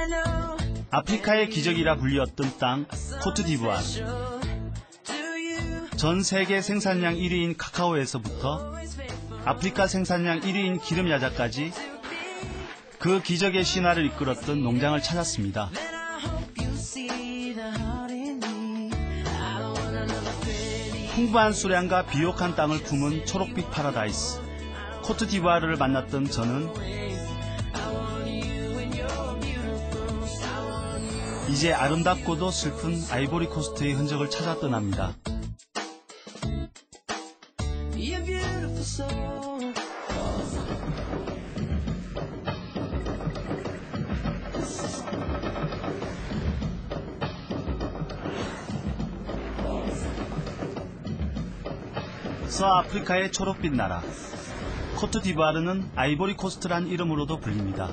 아프리카의 기적이라 불리었던 땅 코트디부아르. 전 세계 생산량 1위인 카카오에서부터 아프리카 생산량 1위인 기름야자까지 그 기적의 신화를 이끌었던 농장을 찾았습니다. 풍부한 수량과 비옥한 땅을 품은 초록빛 파라다이스 코트디부아르를 만났던 저는 이제 아름답고도 슬픈 아이보리코스트의 흔적을 찾아 떠납니다. 서아프리카의 초록빛 나라 코트디부아르는 아이보리코스트란 이름으로도 불립니다.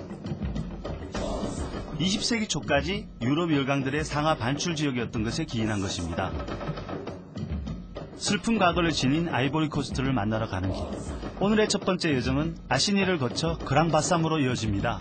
20세기 초까지 유럽 열강들의 상하 반출 지역이었던 것에 기인한 것입니다. 슬픈 과거를 지닌 아이보리코스트를 만나러 가는 길. 오늘의 첫 번째 여정은 아시니를 거쳐 그랑바쌈으로 이어집니다.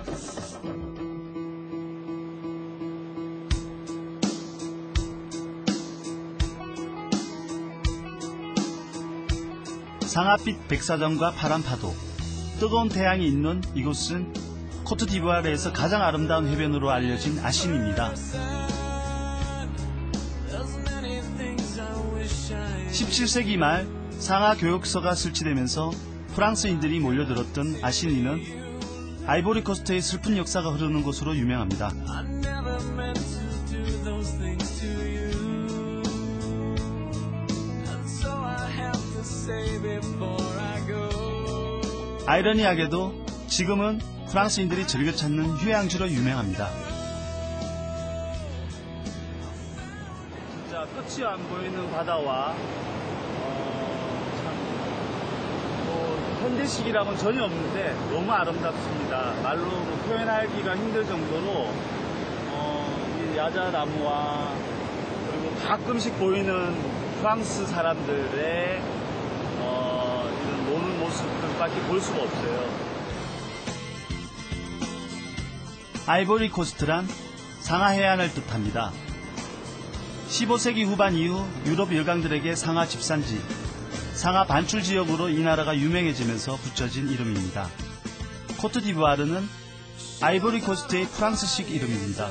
상아빛 백사장과 파란 파도, 뜨거운 태양이 있는 이곳은 코트디부아르에서 가장 아름다운 해변으로 알려진 아시니입니다. 17세기 말 상하 교역서가 설치되면서 프랑스인들이 몰려들었던 아시니는 아이보리코스트의 슬픈 역사가 흐르는 곳으로 유명합니다. 아이러니하게도 지금은 프랑스인들이 즐겨 찾는 휴양지로 유명합니다. 진짜 끝이 안 보이는 바다와 현대식이랑은 전혀 없는데 너무 아름답습니다. 말로 표현하기가 힘들 정도로 이 야자나무와 그리고 가끔씩 보이는 프랑스 사람들의 이런 노는 모습들밖에 볼 수가 없어요. 아이보리코스트란 상하 해안을 뜻합니다. 15세기 후반 이후 유럽 열강들에게 상하 집산지, 상하 반출 지역으로 이 나라가 유명해지면서 붙여진 이름입니다. 코트디부아르는 아이보리코스트의 프랑스식 이름입니다.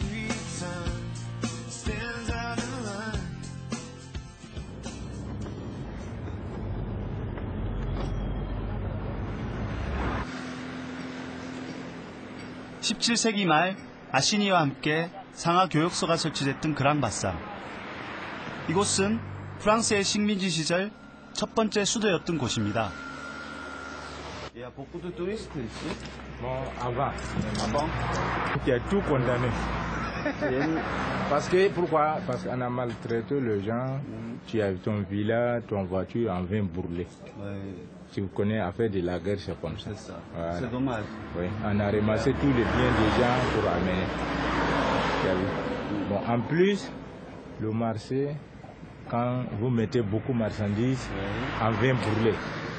(17세기) 말 아시니와 함께 상하 교역소가 설치됐던 그랑바쌈. 이곳은 프랑스의 식민지 시절 첫 번째 수도였던 곳입니다. Il y a beaucoup de touristes ici. Bon, avant. Avant. Il y a tout condamné. Parce que, pourquoi? Parce qu'on a maltraité les gens. Tu as ton villa, ton voiture en vin brûlé. Ouais. Si vous connaissez l'affaire de la guerre, c'est comme ça. C'est ça. Voilà. C'est dommage. Oui, on a ramassé tous les biens des gens pour amener. Bon, en plus, le marché, quand vous mettez beaucoup de marchandises en vin brûlé.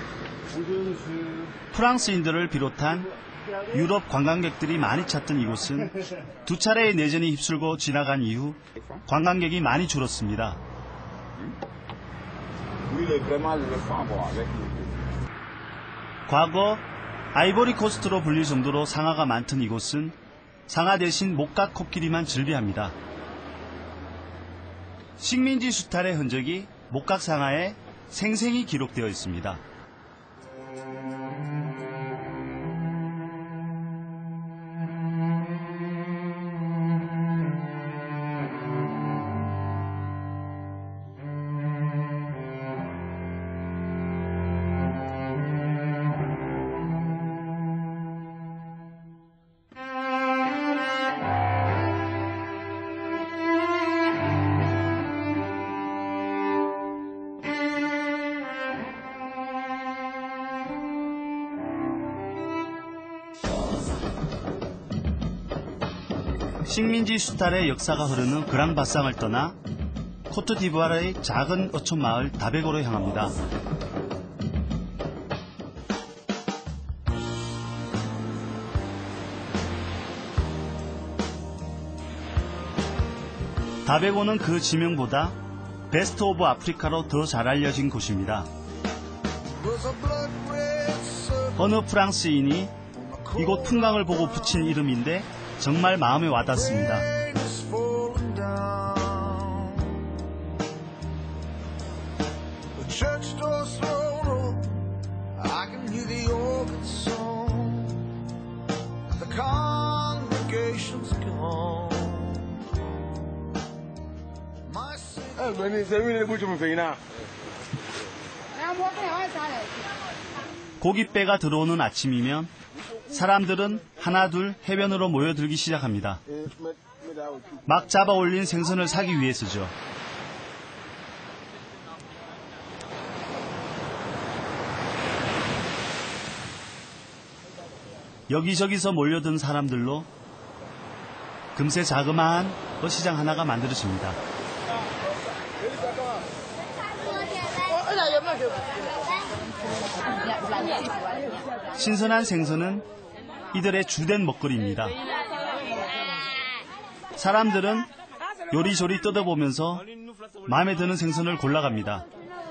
프랑스인들을 비롯한 유럽 관광객들이 많이 찾던 이곳은 두 차례의 내전이 휩쓸고 지나간 이후 관광객이 많이 줄었습니다. 과거 아이보리코스트로 불릴 정도로 상하가 많던 이곳은 상하 대신 목각 코끼리만 즐비합니다. 식민지 수탈의 흔적이 목각 상하에 생생히 기록되어 있습니다. 식민지 수탈의 역사가 흐르는 그랑바쌈을 떠나 코트디부아르의 작은 어촌 마을 다베고로 향합니다. 다베고는 그 지명보다 베스트 오브 아프리카로 더 잘 알려진 곳입니다. 어느 프랑스인이 이곳 풍광을 보고 붙인 이름인데 정말 마음에 와닿습니다. 고깃배가 들어오는 아침이면 사람들은 하나둘 해변으로 모여들기 시작합니다. 막 잡아 올린 생선을 사기 위해서죠. 여기저기서 몰려든 사람들로 금세 자그마한 어시장 하나가 만들어집니다. 신선한 생선은 이들의 주된 먹거리입니다. 사람들은 요리조리 뜯어보면서 마음에 드는 생선을 골라갑니다.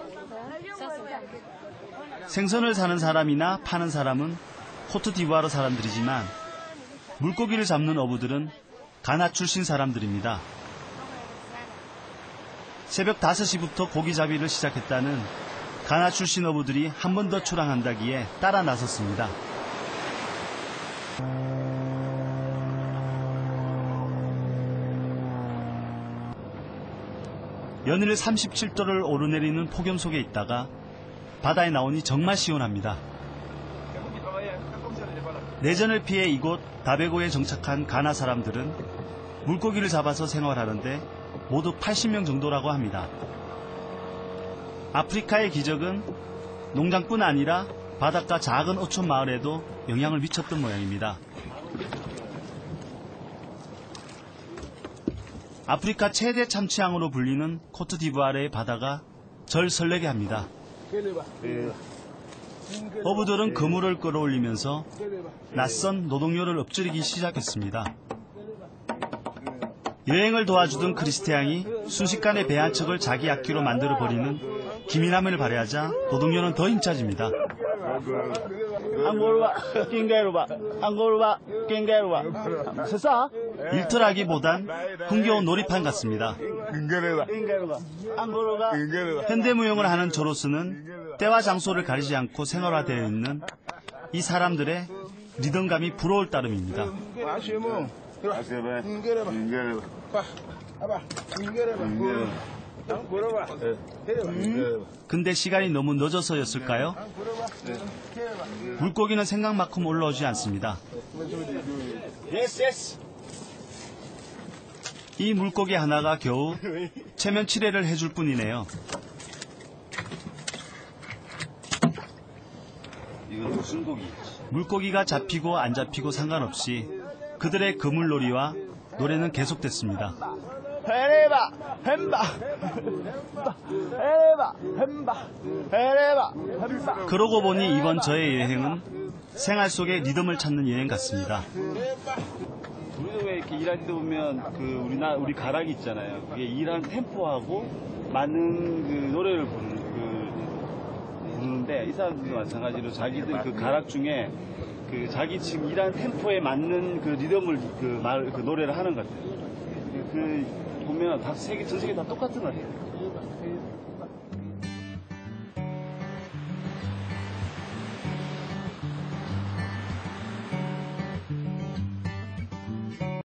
생선을 사는 사람이나 파는 사람은 코트디부아르 사람들이지만 물고기를 잡는 어부들은 가나 출신 사람들입니다. 새벽 5시부터 고기잡이를 시작했다는 가나 출신 어부들이 한 번 더 출항한다기에 따라 나섰습니다. 연일 37도를 오르내리는 폭염 속에 있다가 바다에 나오니 정말 시원합니다. 내전을 피해 이곳 다베고에 정착한 가나 사람들은 물고기를 잡아서 생활하는데 모두 80명 정도라고 합니다. 아프리카의 기적은 농장뿐 아니라 바닷가 작은 어촌 마을에도 영향을 미쳤던 모양입니다. 아프리카 최대 참치항으로 불리는 코트디부아르의 바다가 절 설레게 합니다. 어부들은 그물을 끌어올리면서 낯선 노동요를 엎드리기 시작했습니다. 여행을 도와주던 크리스티앙이 순식간에 배 한 척을 자기 악기로 만들어버리는 기민함을 발휘하자 노동요는 더 힘차집니다. 일터라기보단 흥겨운 놀이판 같습니다. 현대무용을 하는 조로스는 때와 장소를 가리지 않고 생활화되어 있는 이 사람들의 리듬감이 부러울 따름입니다. 근데 시간이 너무 늦어서였을까요? 물고기는 생각만큼 올라오지 않습니다. 이 물고기 하나가 겨우 체면 칠해를 해줄 뿐이네요. 이건 무슨 고기? 물고기가 잡히고 안 잡히고 상관없이 그들의 그물놀이와 노래는 계속됐습니다. 그러고 보니 이번 저의 여행은 생활 속의 리듬을 찾는 여행 같습니다. 우리도 왜 이렇게 일할 때 보면 우리 가락이 있잖아요. 그게 일하는 템포하고 맞는 그 노래를 부르는데 이 사람들도 마찬가지로 자기들 그 가락 중에 그 자기 지금 일하는 템포에 맞는 그 리듬을 그 노래를 하는 것 같아요. 그 보면 다 전 세계 다 똑같은 것 같아요.